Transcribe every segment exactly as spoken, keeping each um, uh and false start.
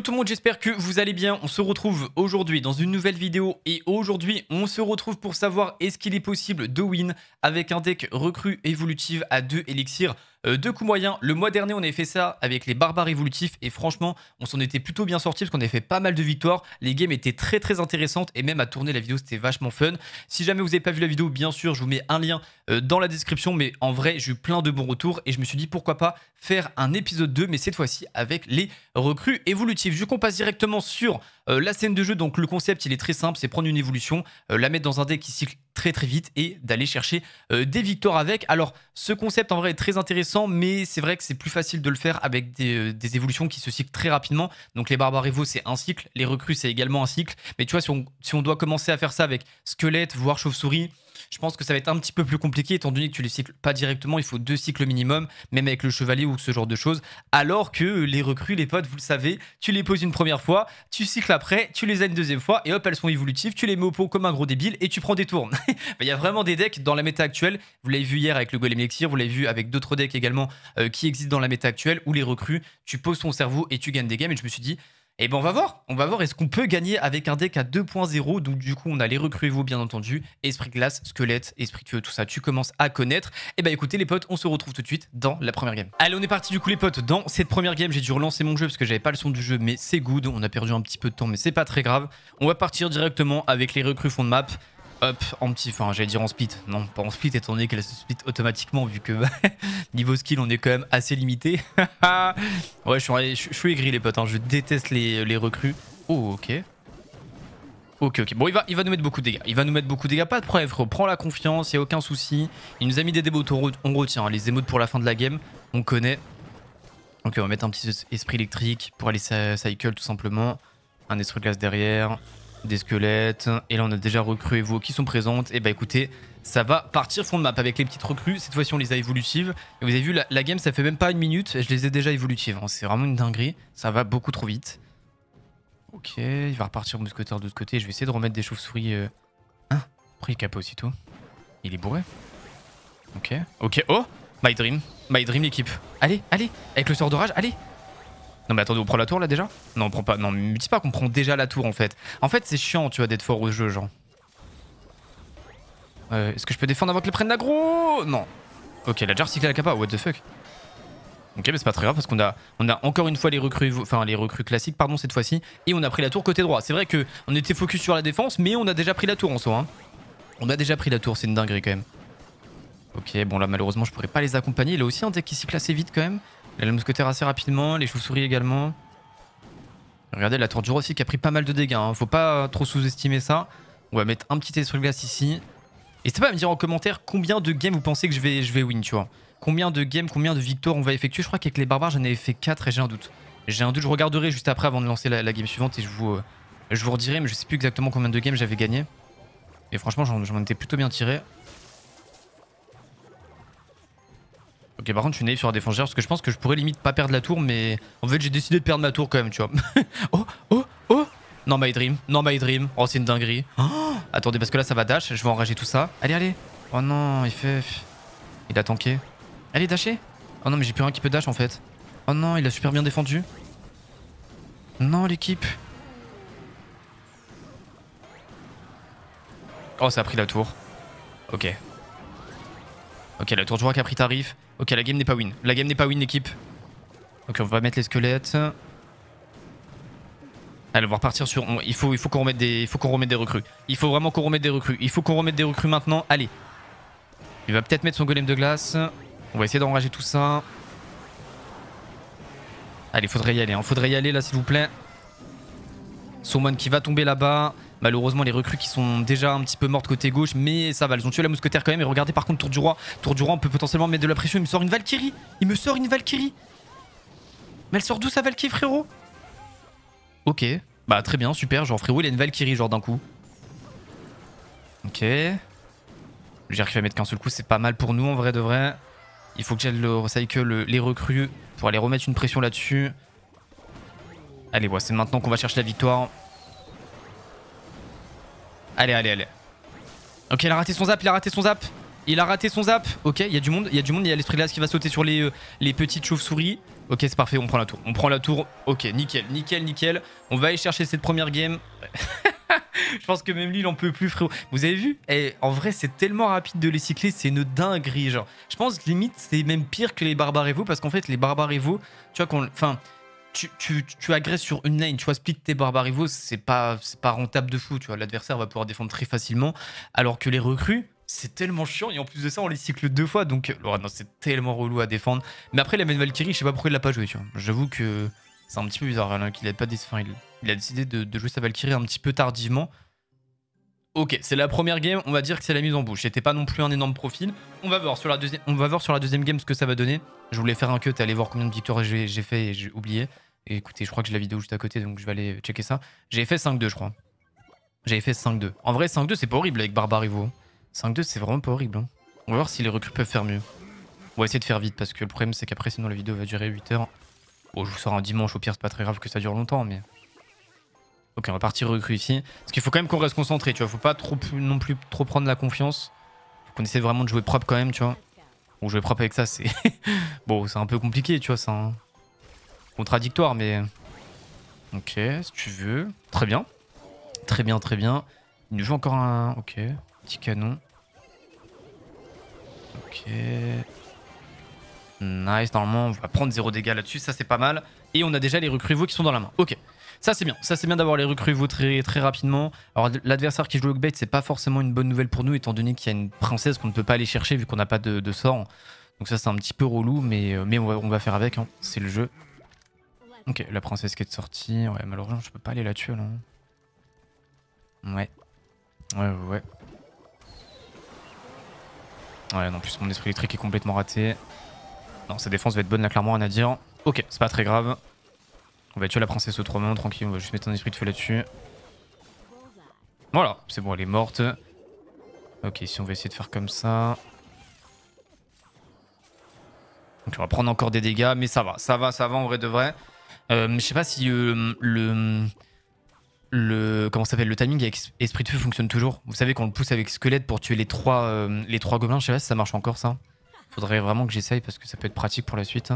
Hello tout le monde, j'espère que vous allez bien. On se retrouve aujourd'hui dans une nouvelle vidéo et aujourd'hui on se retrouve pour savoir est-ce qu'il est possible de win avec un deck recrue évolutive à deux élixirs euh, de coups moyens. Le mois dernier on avait fait ça avec les barbares évolutifs et franchement on s'en était plutôt bien sorti parce qu'on avait fait pas mal de victoires. Les games étaient très très intéressantes et même à tourner la vidéo c'était vachement fun. Si jamais vous n'avez pas vu la vidéo, bien sûr je vous mets un lien euh, dans la description, mais en vrai j'ai eu plein de bons retours et je me suis dit pourquoi pas faire un épisode deux mais cette fois-ci avec les recrues évolutives. Vu qu'on passe directement sur euh, la scène de jeu, donc le concept il est très simple, c'est prendre une évolution, euh, la mettre dans un deck qui cycle très très vite et d'aller chercher euh, des victoires avec. Alors ce concept en vrai est très intéressant, mais c'est vrai que c'est plus facile de le faire avec des, euh, des évolutions qui se cyclent très rapidement. Donc les barbares évo c'est un cycle, les recrues c'est également un cycle, mais tu vois si on, si on doit commencer à faire ça avec squelette voire chauve-souris, je pense que ça va être un petit peu plus compliqué étant donné que tu les cycles pas directement, il faut deux cycles minimum, même avec le chevalier ou ce genre de choses. Alors que les recrues, les potes, vous le savez, tu les poses une première fois, tu cycles après, tu les as une deuxième fois et hop, elles sont évolutives, tu les mets au pot comme un gros débile et tu prends des tours. Il y a vraiment des decks dans la méta actuelle, vous l'avez vu hier avec le Golem Elixir, vous l'avez vu avec d'autres decks également euh, qui existent dans la méta actuelle où les recrues, tu poses ton cerveau et tu gagnes des games et je me suis dit... Et eh ben on va voir, on va voir est-ce qu'on peut gagner avec un deck à deux point zéro. Donc du coup on a les recrues évo bien entendu, esprit glace, squelette, esprit de feu, tout ça tu commences à connaître. Et bah écoutez les potes, on se retrouve tout de suite dans la première game. Allez on est parti du coup les potes, dans cette première game j'ai dû relancer mon jeu parce que j'avais pas le son du jeu, mais c'est good, on a perdu un petit peu de temps mais c'est pas très grave. On va partir directement avec les recrues fond de map. Hop, en petit, enfin j'allais dire en split, non pas en split étant donné qu'elle se split automatiquement vu que niveau skill on est quand même assez limité. Ouais je suis, je, je suis aigri les potes, hein. Je déteste les, les recrues. Oh ok. Ok ok, bon il va, il va nous mettre beaucoup de dégâts, il va nous mettre beaucoup de dégâts, pas de problème frérot, prends la confiance, il n'y a aucun souci. Il nous a mis des démotes, on retient, hein. Les émotes pour la fin de la game, on connaît. Ok on va mettre un petit esprit électrique pour aller cycle tout simplement. Un esprit glace derrière. Des squelettes, et là on a déjà recrues évo qui sont présentes, et bah écoutez, ça va partir fond de map avec les petites recrues, cette fois-ci on les a évolutives, et vous avez vu la, la game ça fait même pas une minute, et je les ai déjà évolutives, hein. C'est vraiment une dinguerie, ça va beaucoup trop vite. Ok, il va repartir au mousquetaire de l'autre côté, je vais essayer de remettre des chauves-souris... Euh... Hein, pourquoi il cape aussitôt? Il est bourré. Ok, ok, oh My Dream, My Dream l'équipe, allez, allez, avec le sort d'orage, allez. Non mais attendez, on prend la tour là déjà? Non on prend pas, non me dis pas qu'on prend déjà la tour en fait. En fait c'est chiant tu vois d'être fort au jeu genre. Euh, Est-ce que je peux défendre avant qu'ils prennent l'aggro? Non. Ok, elle a déjà recyclé la capa, what the fuck. Ok mais c'est pas très grave parce qu'on a, on a encore une fois les recrues, enfin les recrues classiques pardon cette fois-ci. Et on a pris la tour côté droit. C'est vrai que on était focus sur la défense mais on a déjà pris la tour en soi, hein. On a déjà pris la tour, c'est une dinguerie quand même. Ok bon là malheureusement je pourrais pas les accompagner. Il a aussi un deck qui cycle assez vite quand même. Il a le mousquetaire assez rapidement, les chauves-souris également. Regardez la tour du roi aussi qui a pris pas mal de dégâts, hein. Faut pas trop sous-estimer ça. On va mettre un petit esprit de glace ici. N'hésitez pas à me dire en commentaire combien de games vous pensez que je vais, je vais win, tu vois. Combien de games, combien de victoires on va effectuer. Je crois qu'avec les barbares j'en avais fait quatre et j'ai un doute. J'ai un doute, je regarderai juste après avant de lancer la, la game suivante et je vous, euh, je vous redirai. Mais je sais plus exactement combien de games j'avais gagné. Et franchement j'en étais plutôt bien tiré. Ok par contre je suis naïf sur la défense parce que je pense que je pourrais limite pas perdre la tour, mais en fait j'ai décidé de perdre ma tour quand même tu vois. Oh oh oh. Non My Dream, non My Dream. Oh c'est une dinguerie. Oh, attendez parce que là ça va dash, je vais enrager tout ça. Allez allez. Oh non il fait... Il a tanké. Allez dasher. Oh non mais j'ai plus rien qui peut dash en fait. Oh non il a super bien défendu. Non l'équipe. Oh ça a pris la tour. Ok. Ok la tour du roi qui a pris tarif. Ok la game n'est pas win. La game n'est pas win l'équipe. Ok on va mettre les squelettes. Allez on va repartir sur... On... Il faut, il faut qu'on remette des... Il faut qu'on remette des recrues. Il faut vraiment qu'on remette des recrues. Il faut qu'on remette des recrues maintenant. Allez. Il va peut-être mettre son golem de glace. On va essayer d'enrager tout ça. Allez faudrait y aller, hein. Faudrait y aller là s'il vous plaît. Saumon qui va tomber là-bas. Malheureusement les recrues qui sont déjà un petit peu mortes côté gauche, mais ça va, elles ont tué la mousquetaire quand même. Et regardez par contre tour du roi, tour du roi on peut potentiellement mettre de la pression. Il me sort une Valkyrie, il me sort une Valkyrie. Mais elle sort d'où sa Valkyrie frérot? Ok, bah très bien, super, genre frérot il a une Valkyrie genre d'un coup. Ok. J'arrive à mettre qu'un seul coup, c'est pas mal pour nous en vrai de vrai. Il faut que j'aille le recycle les recrues pour aller remettre une pression là-dessus. Allez ouais, c'est maintenant qu'on va chercher la victoire. Allez, allez, allez. Ok, il a raté son zap, il a raté son zap. Il a raté son zap. Ok, il y a du monde, il y a du monde, il y a l'esprit glace qui va sauter sur les, euh, les petites chauves-souris. Ok, c'est parfait, on prend la tour. On prend la tour. Ok, nickel, nickel, nickel. On va aller chercher cette première game. Je pense que même lui, il en peut plus, frérot. Vous avez vu? Et en vrai, c'est tellement rapide de les cycler, c'est une dinguerie. Genre, je pense limite, c'est même pire que les barbares Evo parce qu'en fait, les barbares Evo, tu vois, qu'on, enfin, tu, tu, tu agresses sur une lane, tu vois, split tes barbares Evo, c'est pas, c'est pas rentable de fou, tu vois. L'adversaire va pouvoir défendre très facilement, alors que les recrues, c'est tellement chiant et en plus de ça, on les cycle deux fois, donc oh non, c'est tellement relou à défendre. Mais après, la main Valkyrie, je sais pas pourquoi il l'a pas joué, tu vois. J'avoue que c'est un petit peu bizarre, hein, qu'il a pas déc... enfin, il, il a décidé de, de jouer sa Valkyrie un petit peu tardivement. Ok, c'est la première game, on va dire que c'est la mise en bouche. C'était pas non plus un énorme profil. On va voir sur la deuxième, on va voir sur la deuxième game ce que ça va donner. Je voulais faire un cut et aller voir combien de victoires j'ai fait et j'ai oublié. Et écoutez, je crois que j'ai la vidéo juste à côté, donc je vais aller checker ça. J'avais fait cinq deux, je crois. J'avais fait cinq deux. En vrai, cinq deux, c'est pas horrible avec Barbare Evo. cinq deux, c'est vraiment pas horrible. Hein. On va voir si les recrues peuvent faire mieux. On va essayer de faire vite parce que le problème, c'est qu'après, sinon la vidéo va durer huit heures. Bon, je vous sors un dimanche, au pire, c'est pas très grave que ça dure longtemps, mais... Ok, on va partir recrue ici. Parce qu'il faut quand même qu'on reste concentré, tu vois. Faut pas trop, non plus trop prendre la confiance. Faut qu'on essaie vraiment de jouer propre quand même, tu vois. Bon, jouer propre avec ça, c'est... bon, c'est un peu compliqué, tu vois. C'est un... contradictoire, mais... Ok, si tu veux. Très bien. Très bien, très bien. Il nous joue encore un... Ok. Petit canon. Ok. Nice, normalement, on va prendre zéro dégâts là-dessus. Ça, c'est pas mal. Et on a déjà les recrues Evo qui sont dans la main. Ok. Ça c'est bien, ça c'est bien d'avoir les recrues Evo très, très rapidement. Alors l'adversaire qui joue au bait, c'est pas forcément une bonne nouvelle pour nous étant donné qu'il y a une princesse qu'on ne peut pas aller chercher vu qu'on n'a pas de, de sort. Donc ça c'est un petit peu relou mais, mais on, va, on va faire avec, hein. C'est le jeu. Ok, la princesse qui est sortie, ouais malheureusement je peux pas aller la tuer là. Ouais, ouais ouais ouais. Ouais non, en plus mon esprit électrique est complètement raté. Non, sa défense va être bonne là clairement, rien à dire. Ok, c'est pas très grave. On va tuer la princesse autrement, tranquille, on va juste mettre un esprit de feu là-dessus. Voilà, c'est bon, elle est morte. Ok, ici on va essayer de faire comme ça. Donc on va prendre encore des dégâts, mais ça va, ça va, ça va en vrai de vrai. Euh, je sais pas si euh, le... le comment ça s'appelle, le timing avec esprit de feu fonctionne toujours. Vous savez qu'on le pousse avec squelette pour tuer les trois, euh, les trois gobelins, je sais pas si ça marche encore ça. Faudrait vraiment que j'essaye parce que ça peut être pratique pour la suite.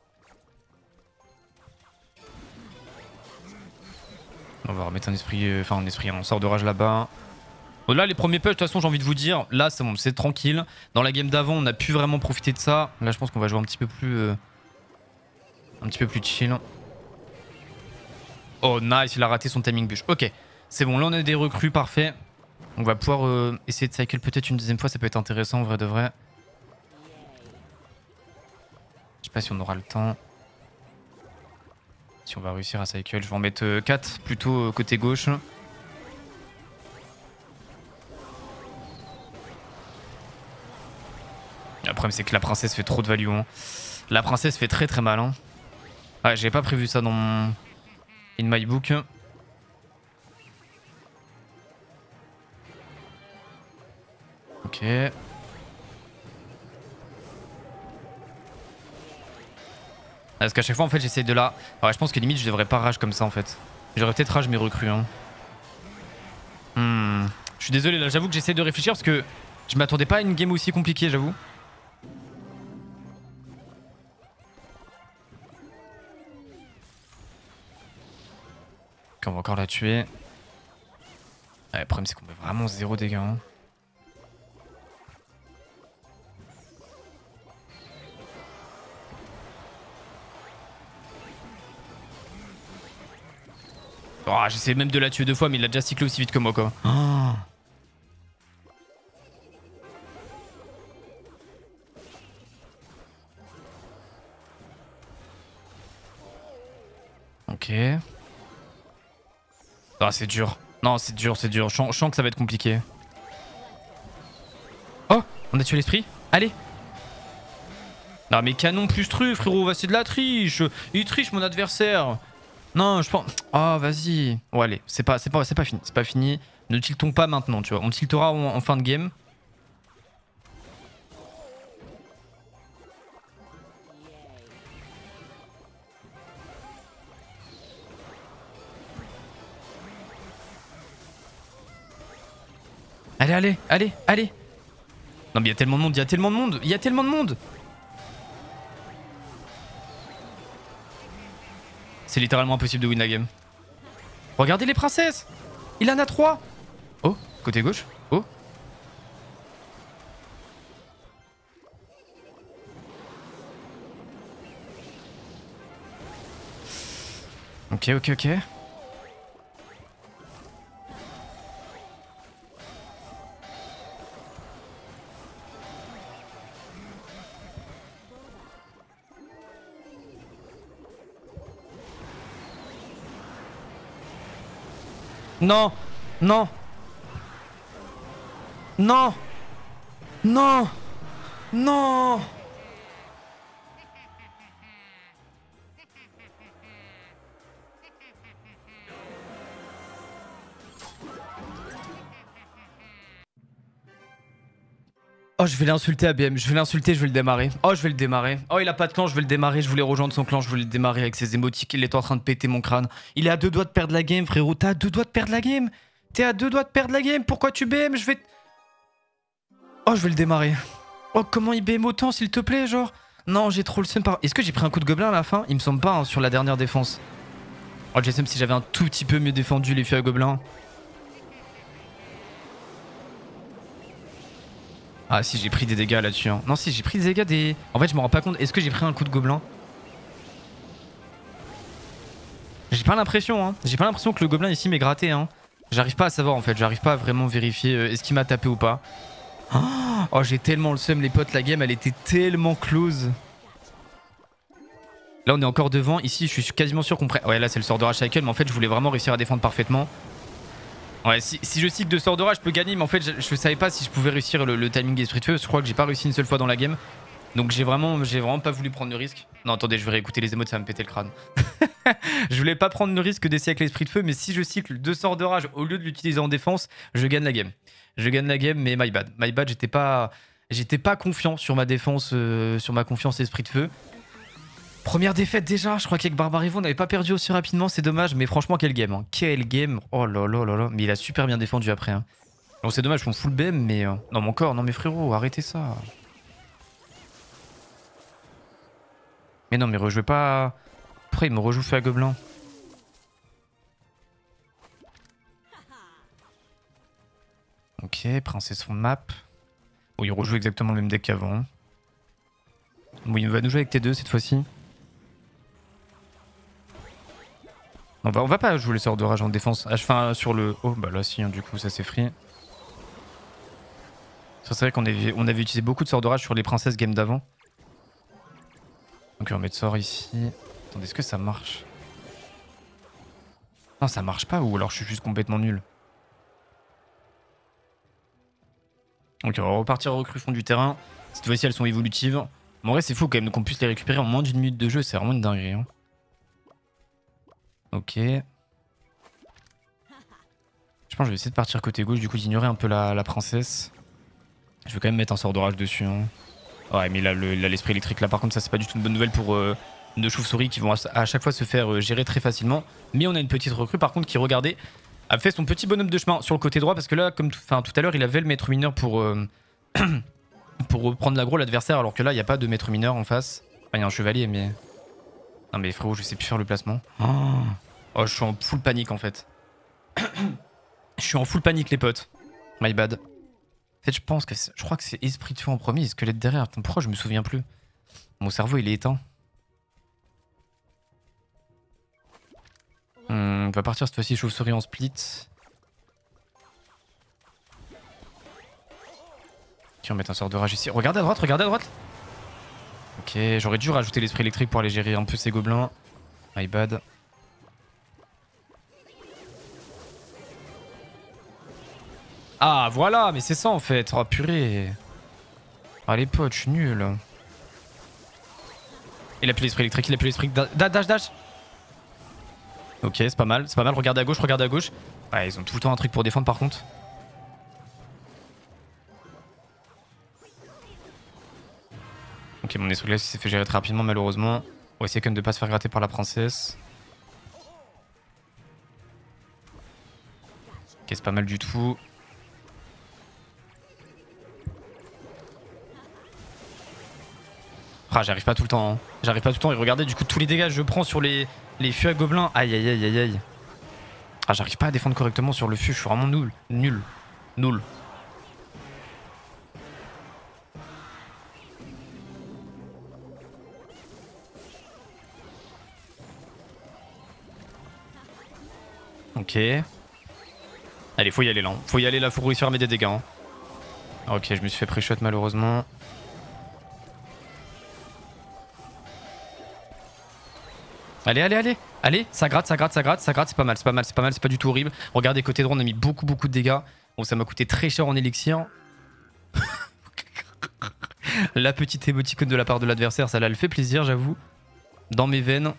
On va remettre un esprit, euh, enfin un esprit, un sort de rage là-bas. Bon, là, les premiers push, de toute façon, j'ai envie de vous dire, là, c'est bon, c'est tranquille. Dans la game d'avant, on a pu vraiment profiter de ça. Là, je pense qu'on va jouer un petit peu plus, euh, un petit peu plus chill. Oh, nice, il a raté son timing bûche. Ok, c'est bon, là, on a des recrues, parfait. On va pouvoir euh, essayer de cycle peut-être une deuxième fois, ça peut être intéressant, en vrai de vrai. Je sais pas si on aura le temps. Si on va réussir à cycle, je vais en mettre euh, quatre plutôt euh, côté gauche. Le problème c'est que la princesse fait trop de value. Hein. La princesse fait très très mal. Hein. Ouais, j'avais pas prévu ça dans mon in my book. Ok. Parce qu'à chaque fois en fait j'essaie de la... Ouais, je pense que limite je devrais pas rage comme ça en fait. J'aurais peut-être rage mes recrues. Hein. Hmm. Je suis désolé là, j'avoue que j'essaie de réfléchir parce que je m'attendais pas à une game aussi compliquée, j'avoue. On va encore la tuer. Ouais, le problème c'est qu'on met vraiment zéro dégâts. Hein. Oh, j'essaie même de la tuer deux fois, mais il a déjà cyclé aussi vite que moi, quoi. Oh. Ok. Ah, c'est dur. Non, c'est dur, c'est dur. Je sens, je sens que ça va être compliqué. Oh, on a tué l'esprit. Allez. Non, mais canon plus truc, frérot. Va, c'est de la triche. Il triche, mon adversaire. Non, je pense... Oh, vas-y. Bon, allez, c'est pas, c'est pas, c'est pas fini. C'est pas fini. Ne tiltons pas maintenant, tu vois. On tiltera en, en fin de game. Allez, allez, allez, allez. Non, mais il y a tellement de monde, il y a tellement de monde, il y a tellement de monde. C'est littéralement impossible de win la game. Regardez les princesses. Il en a trois. Oh, côté gauche. Oh. Ok, ok, ok. Non, non, non, non, non. Oh, je vais l'insulter A B M, je vais l'insulter, je vais le démarrer. Oh, je vais le démarrer. Oh, il a pas de clan, je vais le démarrer, je voulais rejoindre son clan, je voulais le démarrer avec ses émotiques, il est en train de péter mon crâne. Il est à deux doigts de perdre la game, frérot, t'es à deux doigts de perdre la game. T'es à deux doigts de perdre la game, pourquoi tu B M? Je vais... Oh, je vais le démarrer. Oh, comment il B M autant, s'il te plaît, genre? Non, j'ai trop le seum par... Est-ce que j'ai pris un coup de gobelin à la fin? Il me semble pas, hein, sur la dernière défense. Oh, j'ai le seum si j'avais un tout petit peu mieux défendu les feux à gobelins. Ah si, j'ai pris des dégâts là-dessus. Hein. Non si, j'ai pris des dégâts des... En fait, je me rends pas compte. Est-ce que j'ai pris un coup de gobelin? J'ai pas l'impression, hein. J'ai pas l'impression que le gobelin ici m'est gratté, hein. J'arrive pas à savoir en fait. J'arrive pas à vraiment vérifier euh, est-ce qu'il m'a tapé ou pas. Oh, j'ai tellement le seum, les potes. La game, elle était tellement close. Là, on est encore devant. Ici, je suis quasiment sûr qu'on prenne... Ouais, là, c'est le sort de rage cycle. Mais en fait, je voulais vraiment réussir à défendre parfaitement. Ouais, si, si je cycle de sort de rage, je peux gagner, mais en fait, je, je savais pas si je pouvais réussir le, le timing esprit de feu. Je crois que j'ai pas réussi une seule fois dans la game. Donc j'ai vraiment, j'ai vraiment pas voulu prendre le risque. Non, attendez, je vais réécouter les émotes, ça va me péter le crâne. Je voulais pas prendre le risque d'essayer avec l'esprit de feu, mais si je cycle deux sorts de rage au lieu de l'utiliser en défense, je gagne la game. Je gagne la game, mais my bad. My bad, j'étais pas, j'étais pas confiant sur ma défense, euh, sur ma confiance esprit de feu. Première défaite déjà, je crois qu'avec Barbarivo on n'avait pas perdu aussi rapidement, c'est dommage, mais franchement quel game, hein. Quel game, oh là là là là, mais il a super bien défendu après. Hein. Bon c'est dommage, je full B M, mais... Euh... Non mon corps, non mais frérot, arrêtez ça. Mais non mais rejouez pas... Pourquoi il me rejoue feu à gobelin? Ok, princesse fond de map. Bon il rejoue exactement le même deck qu'avant. Bon il va nous jouer avec T deux cette fois-ci. On va, on va pas jouer le sort de rage en défense. Enfin, sur le... Oh, bah là, si, hein, du coup, ça s'est free. C'est vrai qu'on avait, on avait utilisé beaucoup de sorts de rage sur les princesses game d'avant. Donc, on va mettre sort ici. Attendez, est-ce que ça marche? Non, ça marche pas, ou alors je suis juste complètement nul. Ok, on va repartir au recrue fond du terrain. Cette fois-ci, elles sont évolutives. Mais en vrai, c'est fou quand même qu'on puisse les récupérer en moins d'une minute de jeu. C'est vraiment une dinguerie. Hein. Ok. Je pense que je vais essayer de partir côté gauche, du coup d'ignorer un peu la, la princesse. Je vais quand même mettre un sort d'orage dessus. Hein. Ouais, mais là, l'esprit le, électrique, là par contre, ça c'est pas du tout une bonne nouvelle pour euh, nos chauves-souris qui vont à, à chaque fois se faire euh, gérer très facilement. Mais on a une petite recrue par contre qui, regardez, a fait son petit bonhomme de chemin sur le côté droit parce que là, comme tout à l'heure, il avait le maître mineur pour, euh, pour prendre l'aggro l'adversaire alors que là, il n'y a pas de maître mineur en face. Enfin, il y a un chevalier, mais... Non mais frérot, je sais plus faire le placement. Oh, oh je suis en full panique en fait. Je suis en full panique les potes. My bad. En fait je pense que je crois que c'est esprit de feu en premier et squelette derrière. Attends, pourquoi je me souviens plus? Mon cerveau il est éteint. Hmm, on va partir cette fois-ci chauve-souris en split. Tiens, on va mettre un sort de rage ici. Regardez à droite, regardez à droite. Ok, j'aurais dû rajouter l'esprit électrique pour aller gérer un peu ces gobelins. My bad. Ah voilà, mais c'est ça en fait. Oh purée. Ah les potes, je suis nul. Il a plus l'esprit électrique, il a plus l'esprit... Dash, dash, dash. Ok, c'est pas mal, c'est pas mal. Regarde à gauche, regarde à gauche. Ouais, ils ont tout le temps un truc pour défendre par contre. Ok, mon esprit glace s'est fait gérer très rapidement malheureusement. On va essayer quand même de pas se faire gratter par la princesse. Ok, c'est pas mal du tout. Ah, j'arrive pas tout le temps. Hein. J'arrive pas tout le temps. Et regardez, du coup, tous les dégâts que je prends sur les, les fûts à gobelins. Aïe, aïe, aïe, aïe, aïe. Ah, j'arrive pas à défendre correctement sur le fût. Je suis vraiment nul. Nul. Nul. Ok. Allez, faut y aller là. Faut y aller là, faut réussir à mettre des dégâts. Hein. Ok, je me suis fait pré-shot malheureusement. Allez, allez, allez. Allez, ça gratte, ça gratte, ça gratte, ça gratte. C'est pas mal, c'est pas mal, c'est pas mal, c'est pas du tout horrible. Regardez, côté droit, on a mis beaucoup, beaucoup de dégâts. Bon, ça m'a coûté très cher en élixir. La petite émoticône de la part de l'adversaire, ça là, elle fait plaisir, j'avoue. Dans mes veines.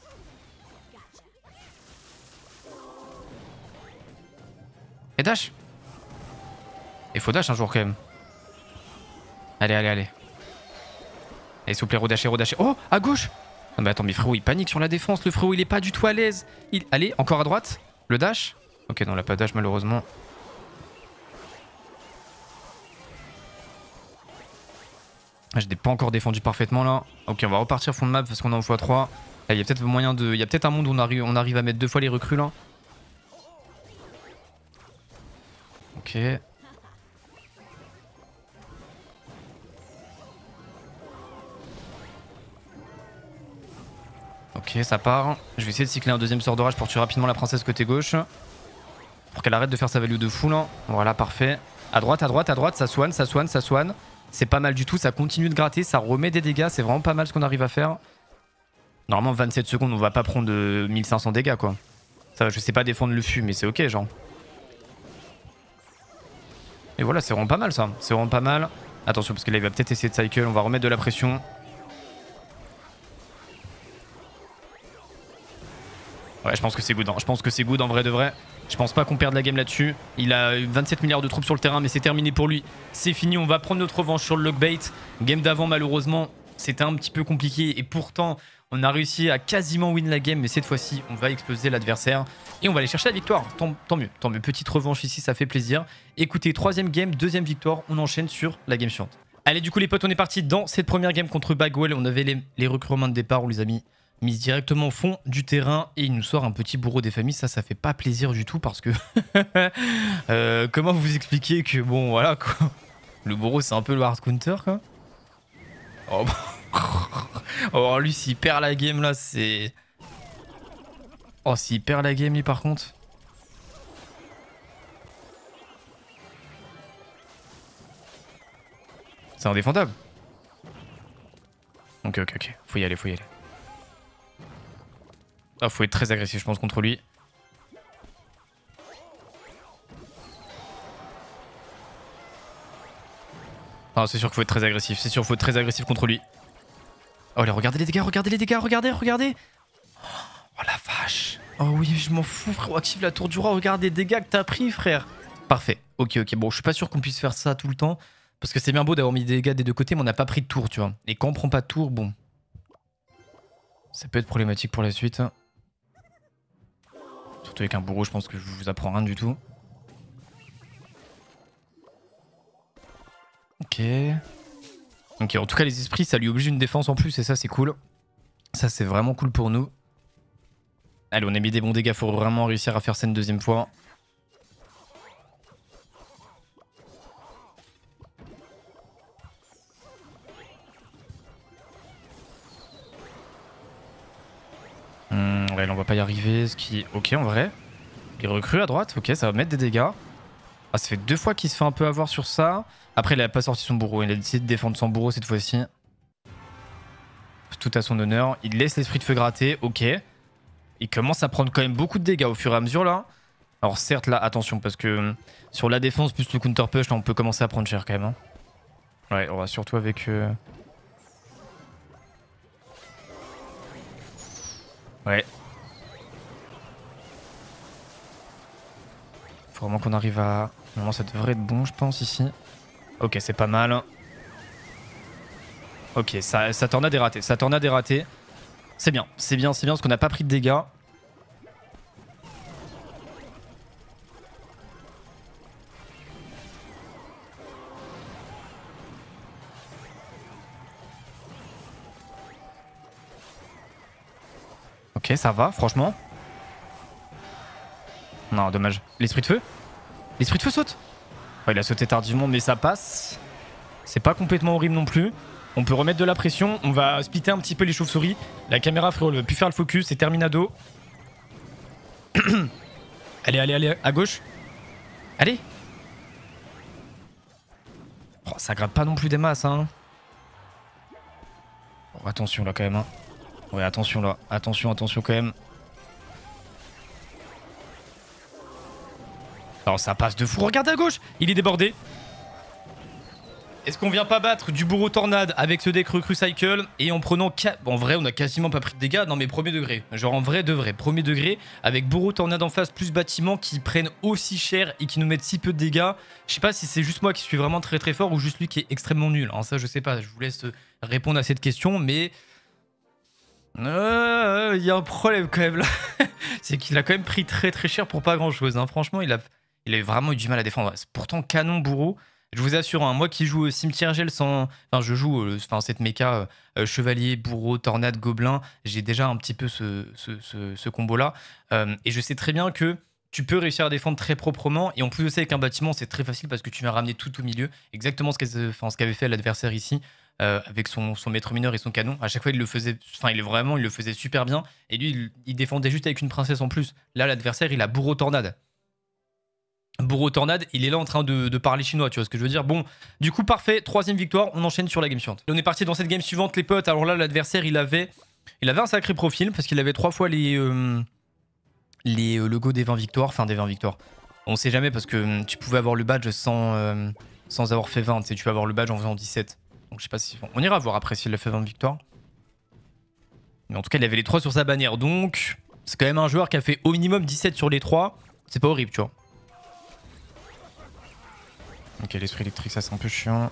Et dash. Il faut dash un jour quand même. Allez, allez, allez. Allez, s'il vous plaît, redasher, redasher. Oh, à gauche. Non mais attends, mais frérot, il panique sur la défense. Le frérot, il est pas du tout à l'aise. Il... Allez, encore à droite. Le dash. Ok, non, là, pas dash, malheureusement. Ah, je n'ai pas encore défendu parfaitement, là. Ok, on va repartir fond de map parce qu'on est en fois trois. Il y a peut-être moyen de... Il y a peut-être un monde où on arrive, on arrive à mettre deux fois les recrues, là. Ok. Ok, ça part. Je vais essayer de cycler un deuxième sort d'orage pour tuer rapidement la princesse côté gauche. Pour qu'elle arrête de faire sa value de fou, là. Voilà, parfait. À droite, à droite, à droite, ça soigne, ça soigne, ça soigne. C'est pas mal du tout, ça continue de gratter, ça remet des dégâts. C'est vraiment pas mal ce qu'on arrive à faire. Normalement, vingt-sept secondes, on va pas prendre de mille cinq cents dégâts, quoi. Ça, je sais pas défendre le fût, mais c'est ok, genre. Et voilà, c'est vraiment pas mal, ça. C'est vraiment pas mal. Attention, parce que là, il va peut-être essayer de cycle. On va remettre de la pression. Ouais, je pense que c'est good. Hein. Je pense que c'est good en vrai de vrai. Je pense pas qu'on perde la game là-dessus. Il a vingt-sept milliards de troupes sur le terrain, mais c'est terminé pour lui. C'est fini, on va prendre notre revanche sur le lockbait. Game d'avant, malheureusement, c'était un petit peu compliqué. Et pourtant, on a réussi à quasiment win la game. Mais cette fois-ci, on va exploser l'adversaire. Et on va aller chercher la victoire. Tant, tant mieux, tant mieux. Petite revanche ici, ça fait plaisir. Écoutez, troisième game, deuxième victoire. On enchaîne sur la game suivante. Allez, du coup, les potes, on est parti dans cette première game contre Bagwell. On avait les, les recrutements de départ, on les a mis mise directement au fond du terrain et il nous sort un petit bourreau des familles. Ça, ça fait pas plaisir du tout parce que... euh, comment vous expliquer que, bon, voilà, quoi. Le bourreau, c'est un peu le hard counter, quoi. Oh, oh lui, s'il perd la game, là, c'est... Oh, s'il perd la game, lui, par contre... C'est indéfendable. Ok, ok, ok. Faut y aller, faut y aller. Ah, faut être très agressif, je pense, contre lui. Ah, c'est sûr qu'il faut être très agressif. C'est sûr qu'il faut être très agressif contre lui. Oh, là, regardez les dégâts, regardez les dégâts, regardez, regardez. Oh, la vache. Oh oui, je m'en fous, frérot. Active la tour du roi. Regarde les dégâts que t'as pris, frère. Parfait. Ok, ok. Bon, je suis pas sûr qu'on puisse faire ça tout le temps. Parce que c'est bien beau d'avoir mis des dégâts des deux côtés, mais on n'a pas pris de tour, tu vois. Et quand on prend pas de tour, bon. Ça peut être problématique pour la suite. Surtout avec un bourreau, je pense que je vous apprends rien du tout. Ok. Ok, en tout cas, les esprits, ça lui oblige une défense en plus, et ça, c'est cool. Ça, c'est vraiment cool pour nous. Allez, on a mis des bons dégâts, faut vraiment réussir à faire ça une deuxième fois. Hum, ouais, là, on va pas y arriver, ce qui... Ok, en vrai. Il recrue à droite, ok, ça va mettre des dégâts. Ah, ça fait deux fois qu'il se fait un peu avoir sur ça. Après, il a pas sorti son bourreau, il a décidé de défendre son bourreau cette fois-ci. Tout à son honneur. Il laisse l'esprit de feu gratter, ok. Il commence à prendre quand même beaucoup de dégâts au fur et à mesure là. Alors certes là, attention, parce que sur la défense plus le counter push, là on peut commencer à prendre cher quand même. Hein. Ouais, on va surtout avec... Euh... Ouais. Faut vraiment qu'on arrive à... Normalement ça devrait être bon je pense ici. Ok, c'est pas mal. Ok, ça, ça tornade est raté. Ça tornade est raté. C'est bien, c'est bien, c'est bien parce qu'on n'a pas pris de dégâts. Ok, ça va, franchement. Non, dommage. L'esprit de feu? L'esprit de feu saute? Oh, il a sauté tardivement, mais ça passe. C'est pas complètement horrible non plus. On peut remettre de la pression. On va splitter un petit peu les chauves-souris. La caméra, frérot, elle veut plus faire le focus. C'est terminado. Allez, allez, allez, à gauche. Allez. Oh, ça gratte pas non plus des masses, hein. Oh, attention là quand même. Hein. Ouais, attention là. Attention, attention quand même. Alors ça passe de fou. Regarde à gauche. Il est débordé. Est-ce qu'on vient pas battre du bourreau tornade avec ce deck recru cycle et en prenant... Bon, en vrai, on a quasiment pas pris de dégâts. Non mais premier degré. Genre en vrai de vrai. Premier degré. Avec bourreau tornade en face plus bâtiment qui prennent aussi cher et qui nous mettent si peu de dégâts. Je sais pas si c'est juste moi qui suis vraiment très très fort ou juste lui qui est extrêmement nul. Alors ça je sais pas. Je vous laisse répondre à cette question. Mais... Il euh, y a un problème quand même là. C'est qu'il a quand même pris très très cher pour pas grand chose. Hein. Franchement, il a, il a vraiment eu du mal à défendre. C'est pourtant canon bourreau. Je vous assure, hein, moi qui joue cimetière gel sans... Enfin, je joue euh, enfin, cette méca euh, chevalier, bourreau, tornade, gobelin. J'ai déjà un petit peu ce, ce, ce, ce combo-là. Euh, et je sais très bien que tu peux réussir à défendre très proprement. Et en plus de ça, avec un bâtiment, c'est très facile parce que tu viens ramener tout au milieu. Exactement ce qu'avait enfin, ce qu'avait fait l'adversaire ici. Euh, avec son, son maître mineur et son canon. À chaque fois, il le faisait... Enfin, il, vraiment, il le faisait super bien. Et lui, il, il défendait juste avec une princesse en plus. Là, l'adversaire, il a bourreau tornade. Bourreau tornade, il est là en train de, de parler chinois, tu vois ce que je veux dire. Bon, du coup, parfait, troisième victoire, on enchaîne sur la game suivante. Et on est parti dans cette game suivante, les potes. Alors là, l'adversaire, il avait il avait un sacré profil, parce qu'il avait trois fois les, euh, les euh, logos des vingt victoires, enfin des vingt victoires. On sait jamais, parce que euh, tu pouvais avoir le badge sans, euh, sans avoir fait vingt, tu sais, tu peux avoir le badge en faisant dix-sept. Donc je sais pas si... On ira voir après s'il a fait vingt victoires. Mais en tout cas, il avait les trois sur sa bannière, donc... C'est quand même un joueur qui a fait au minimum dix-sept sur les trois. C'est pas horrible, tu vois. Ok, l'esprit électrique, ça c'est un peu chiant.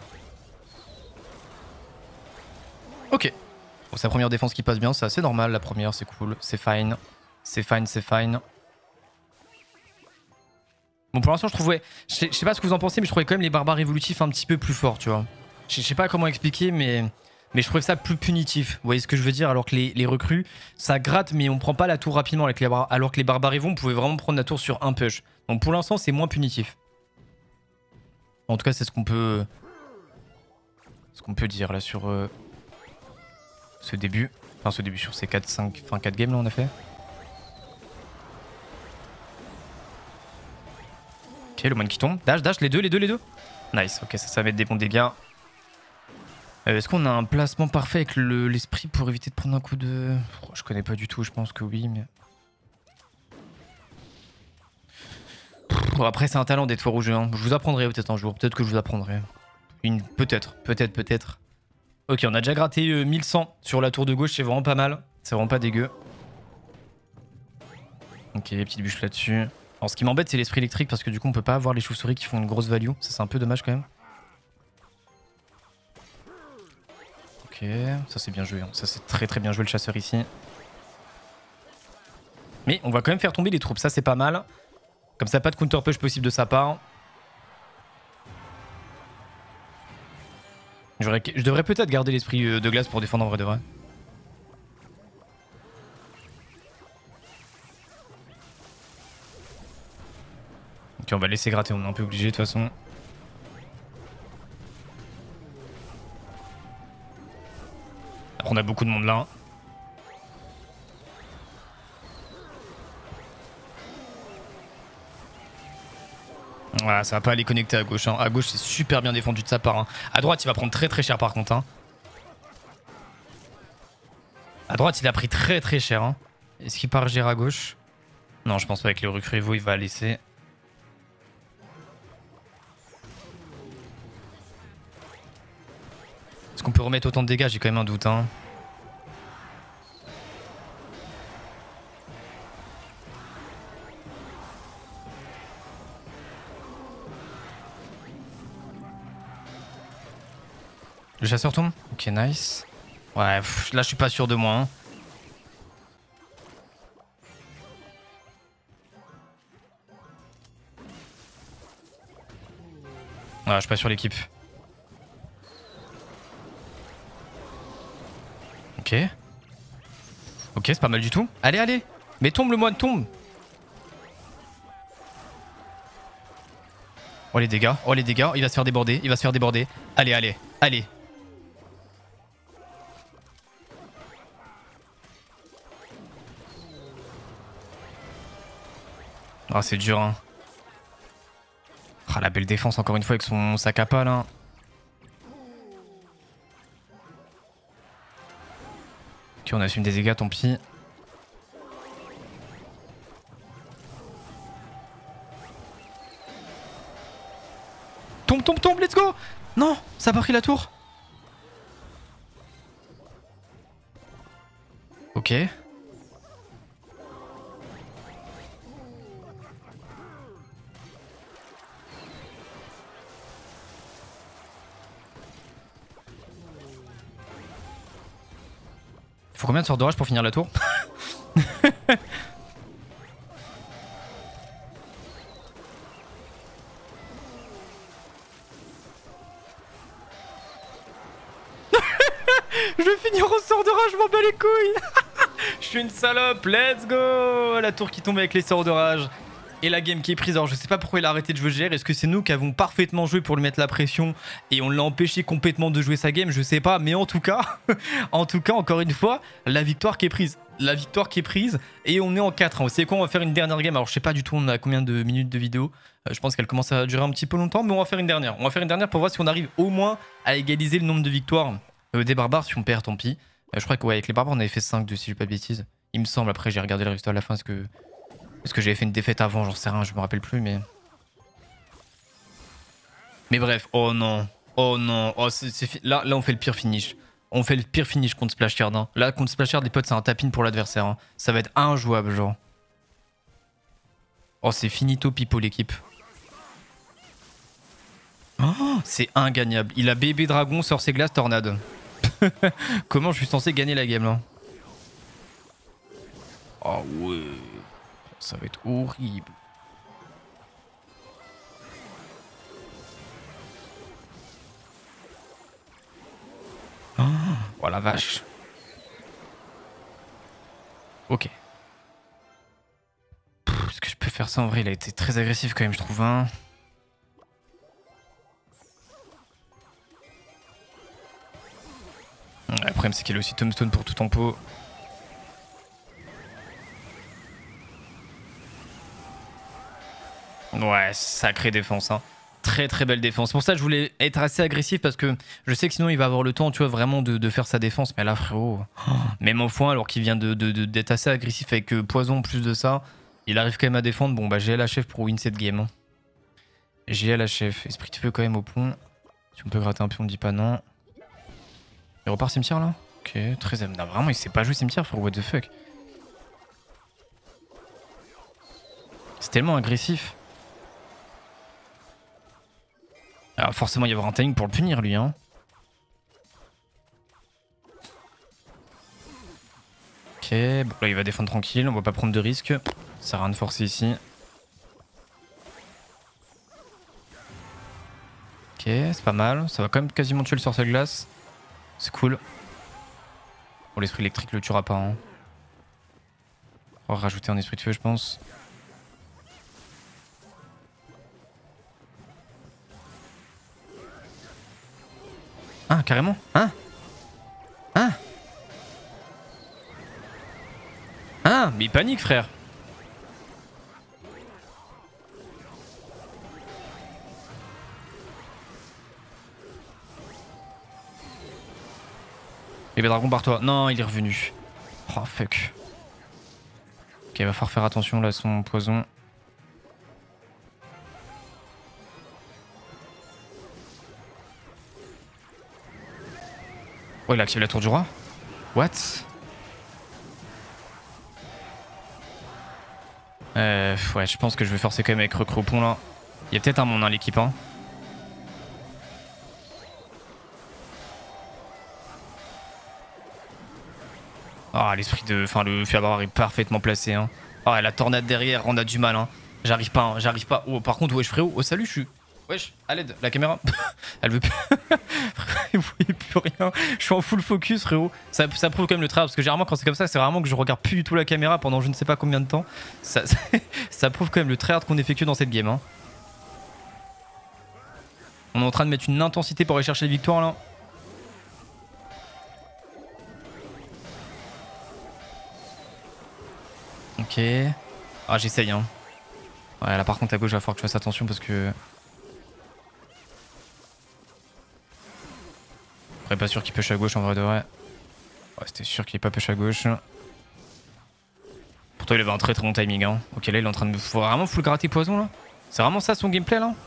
Ok. Bon, sa première défense qui passe bien, c'est assez normal. La première, c'est cool, c'est fine. C'est fine, c'est fine. Bon, pour l'instant, je trouvais... Je sais, je sais pas ce que vous en pensez, mais je trouvais quand même les barbares évolutifs un petit peu plus forts, tu vois. Je sais pas comment expliquer, mais... Mais je trouvais ça plus punitif. Vous voyez ce que je veux dire? Alors que les, les recrues, ça gratte, mais on prend pas la tour rapidement. Avec les bar... Alors que les barbares évon, on pouvait vraiment prendre la tour sur un push. Donc pour l'instant, c'est moins punitif. En tout cas, c'est ce qu'on peut... Ce qu'on peut dire là sur... Euh... Ce début. Enfin, ce début sur ces quatre, cinq... Enfin, quatre games là, on a fait. Ok, le moine qui tombe. Dash, dash, les deux, les deux, les deux. Nice, ok, ça, ça va mettre des bons dégâts. Euh, Est-ce qu'on a un placement parfait avec l'esprit le, pour éviter de prendre un coup de... Oh, je connais pas du tout, je pense que oui, mais... Pff, après, c'est un talent d'être fort au jeu. Hein. Je vous apprendrai peut-être un jour. Peut-être que je vous apprendrai. Une... Peut-être, peut-être, peut-être. Ok, on a déjà gratté euh, mille cent sur la tour de gauche. C'est vraiment pas mal. C'est vraiment pas dégueu. Ok, petite bûche là-dessus. Alors, ce qui m'embête, c'est l'esprit électrique parce que du coup, on peut pas avoir les chauves-souris qui font une grosse value. Ça, c'est un peu dommage quand même. Ok, ça c'est bien joué. Hein. Ça c'est très très bien joué le chasseur ici. Mais on va quand même faire tomber les troupes, ça c'est pas mal. Comme ça, pas de counter push possible de sa part. Je devrais peut-être garder l'esprit de glace pour défendre en vrai de vrai. Ok, on va laisser gratter, on est un peu obligé de toute façon. Après, on a beaucoup de monde là. Voilà, ça va pas aller connecter à gauche. Hein. À gauche, c'est super bien défendu de sa part. Hein. À droite, il va prendre très très cher par contre. Hein. À droite, il a pris très très cher. Hein. Est-ce qu'il part gérer à gauche? Non, je pense pas avec les recrues Evo, il va laisser. Est-ce qu'on peut remettre autant de dégâts? J'ai quand même un doute. Hein. Le chasseur tombe? Ok, nice. Ouais, pff, là je suis pas sûr de moi. Hein. Ouais, je suis pas sur l'équipe. Ok. Ok, c'est pas mal du tout. Allez, allez. Mais tombe le moine, tombe. Oh les dégâts, oh les dégâts. Il va se faire déborder, il va se faire déborder. Allez, allez, allez. Ah, c'est dur, hein. Ah, la belle défense, encore une fois, avec son sac à pas, là. Ok, on assume des dégâts, tant pis. Tombe, tombe, tombe, let's go! Non, ça a pas pris la tour. Ok. Faut combien de sorts d'orage pour finir la tour? Je vais finir au sort d'orage, je m'en bats les couilles. Je suis une salope, let's go. La tour qui tombe avec les sorts d'orage. Et la game qui est prise. Alors je sais pas pourquoi il a arrêté de jouer G R. Est-ce que c'est nous qui avons parfaitement joué pour lui mettre la pression et on l'a empêché complètement de jouer sa game? Je sais pas. Mais en tout cas, en tout cas, encore une fois, la victoire qui est prise. La victoire qui est prise. Et on est en quatre. Hein. Vous savez quoi? On va faire une dernière game. Alors je sais pas du tout on a combien de minutes de vidéo. Euh, je pense qu'elle commence à durer un petit peu longtemps. Mais on va faire une dernière. On va faire une dernière pour voir si on arrive au moins à égaliser le nombre de victoires euh, des barbares. Si on perd, tant pis. Euh, je crois que ouais, avec les barbares on avait fait cinq de si je dis pas de bêtises. Il me semble. Après j'ai regardé le résultat à la fin. Est-ce que... Est-ce que j'avais fait une défaite avant? J'en sais rien, je me rappelle plus, mais... Mais bref, oh non, oh non, oh, c'est, c'est... Là, là on fait le pire finish. On fait le pire finish contre Splashcard. Hein. Là, contre Splashcard, les potes, c'est un tapin pour l'adversaire. Hein. Ça va être injouable, genre. Oh, c'est finito pipo, l'équipe. Oh, c'est ingagnable. Il a bébé dragon, sorcier glace, tornade. Comment je suis censé gagner la game, là? Oh ouais... Ça va être horrible. Oh, oh la vache. Ok. Est-ce que je peux faire ça en vrai? Il a été très agressif quand même, je trouve. Hein. Le problème, c'est qu'il a aussi Tombstone pour tout tempo. Ouais, sacrée défense, hein. Très très belle défense. Pour ça, je voulais être assez agressif parce que je sais que sinon il va avoir le temps, tu vois, vraiment de, de faire sa défense. Mais là, frérot, oh, même en foin, alors qu'il vient de, de, de, d'être assez agressif avec euh, poison en plus de ça, il arrive quand même à défendre. Bon, bah, j'ai la chef pour win cette game. Hein. J'ai la chef. Esprit de feu quand même au pont. Si on peut gratter un pion, on dit pas non. Il repart cimetière là? Ok, très non, vraiment, il sait pas jouer cimetière, frérot, what the fuck. C'est tellement agressif. Alors forcément il va y avoir un timing pour le punir lui hein. Ok, bon là il va défendre tranquille, on va pas prendre de risques. Ça sert à rien de forcer ici. Ok, c'est pas mal, ça va quand même quasiment tuer le sorcier de glace. C'est cool. Bon l'esprit électrique le tuera pas hein. On va rajouter un esprit de feu je pense. Ah, carrément? Hein? Hein? Hein? Mais il panique, frère! Bébé dragon, barre-toi. Non, il est revenu. Oh, fuck. Ok, il va falloir faire attention là à son poison. Oh, il a activé la tour du roi? What? Euh, ouais, je pense que je vais forcer quand même avec recrue au pont là. Il y a peut-être un monde dans l'équipe, hein. Ah, oh, l'esprit de. Enfin, le Fiabar est parfaitement placé, hein. Ah, oh, la tornade derrière, on a du mal, hein. J'arrive pas, hein. J'arrive pas. Oh, par contre, ouais, je frérot. Oh, salut, je suis. Wesh, à l'aide, la caméra. Elle veut plus. Vous voyez plus rien. Je suis en full focus, frérot. Ça, ça prouve quand même le tryhard. Parce que généralement, quand c'est comme ça, c'est rarement que je regarde plus du tout la caméra pendant je ne sais pas combien de temps. Ça, ça, ça prouve quand même le tryhard qu'on effectue dans cette game. Hein. On est en train de mettre une intensité pour aller chercher les victoires là. Ok. Ah, j'essaye, hein. Ouais, là par contre, à gauche, il va falloir que je fasse attention parce que. Après, pas sûr qu'il push à gauche en vrai de vrai. Ouais, c'était sûr qu'il est pas push à gauche. Pourtant, il avait un très très bon timing. Hein. Ok, là, il est en train de. Faut vraiment full gratter poison là. C'est vraiment ça son gameplay là.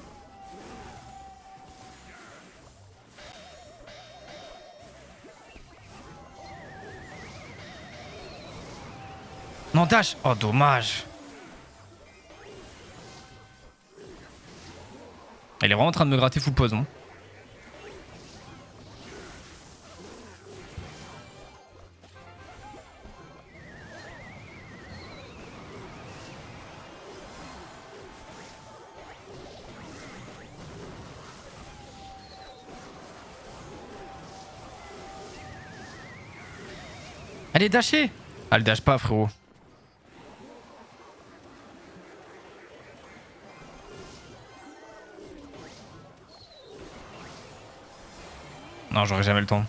Non, dash. Oh, dommage. Il est vraiment en train de me gratter full poison. Allez, dasher. Ah, elle dash pas, frérot. Non, j'aurai jamais le temps.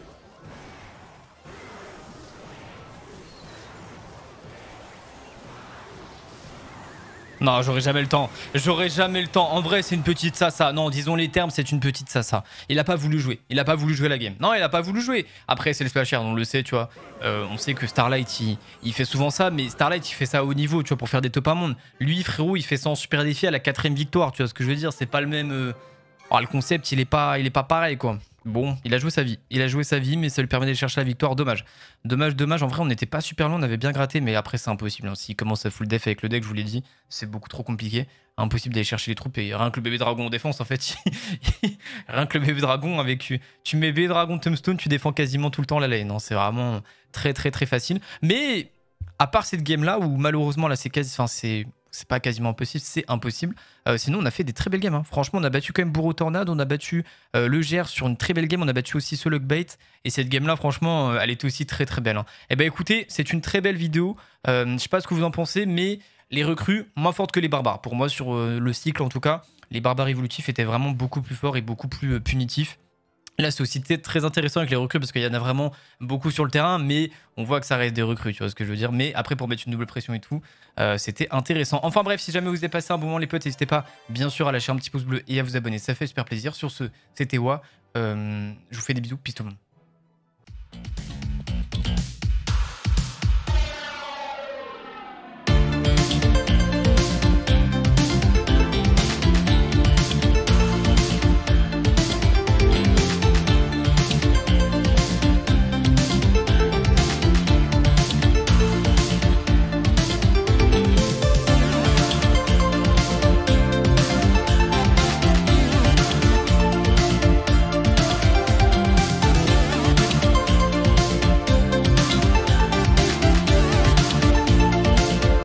Non, j'aurai jamais le temps. J'aurai jamais le temps. En vrai, c'est une petite sasa. Non, disons les termes, c'est une petite sasa. Il a pas voulu jouer. Il a pas voulu jouer la game. Non, il a pas voulu jouer. Après, c'est le splasher, on le sait, tu vois. Euh, on sait que Starlight, il, il fait souvent ça, mais Starlight, il fait ça à haut niveau, tu vois, pour faire des top un monde. Lui, frérot, il fait ça en super défi à la quatrième victoire, tu vois ce que je veux dire. C'est pas le même... Euh... Oh, le concept, il est pas, il est pas pareil, quoi. Bon, il a joué sa vie. Il a joué sa vie, mais ça lui permet d'aller chercher la victoire. Dommage. Dommage, dommage. En vrai, on n'était pas super loin, on avait bien gratté, mais après, c'est impossible. Hein. S'il commence à full def avec le deck, je vous l'ai dit, c'est beaucoup trop compliqué. Impossible d'aller chercher les troupes. Et rien que le bébé dragon en défense, en fait. Rien que le bébé dragon, avec. Tu mets bébé dragon tombstone, tu défends quasiment tout le temps la lane. Non, c'est vraiment très, très, très facile. Mais à part cette game-là, où malheureusement, là, c'est quasi. Enfin, c'est. C'est pas quasiment impossible, c'est impossible. Euh, sinon, on a fait des très belles games. Hein. Franchement, on a battu quand même Bourreau Tornade, on a battu euh, le G R sur une très belle game, on a battu aussi ce Luckbait. Et cette game-là, franchement, euh, elle était aussi très très belle. Hein. Et bah écoutez, c'est une très belle vidéo. Euh, je sais pas ce que vous en pensez, mais les recrues, moins fortes que les barbares. Pour moi, sur euh, le cycle en tout cas, les barbares évolutifs étaient vraiment beaucoup plus forts et beaucoup plus euh, punitifs. Là, c'est aussi très intéressant avec les recrues parce qu'il y en a vraiment beaucoup sur le terrain, mais on voit que ça reste des recrues, tu vois ce que je veux dire. Mais après, pour mettre une double pression et tout, euh, c'était intéressant. Enfin bref, si jamais vous avez passé un bon moment, les potes, n'hésitez pas, bien sûr, à lâcher un petit pouce bleu et à vous abonner. Ça fait super plaisir. Sur ce, c'était Wa. Euh, je vous fais des bisous. Peace tout le monde.